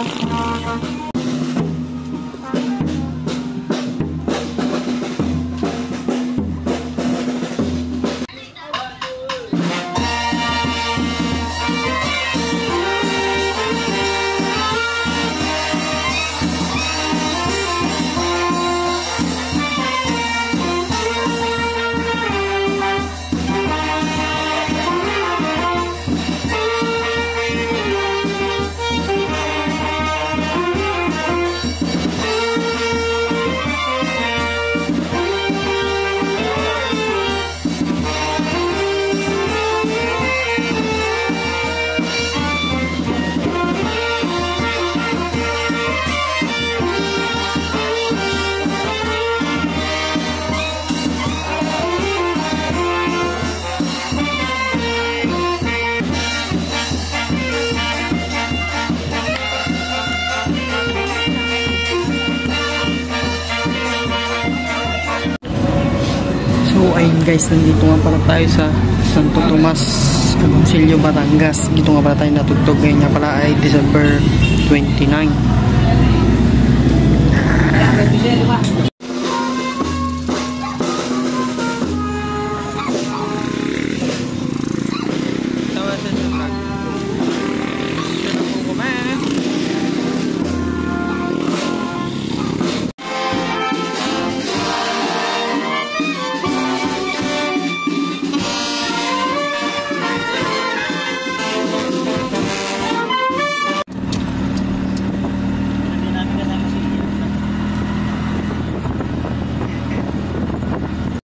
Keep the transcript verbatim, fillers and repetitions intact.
So ayun guys, nandito nga pala tayo sa Santo Tomas, Agoncillo, Batangas. Dito nga pala tayo natugtog. Ngayon nga pala ay December twenty-nine.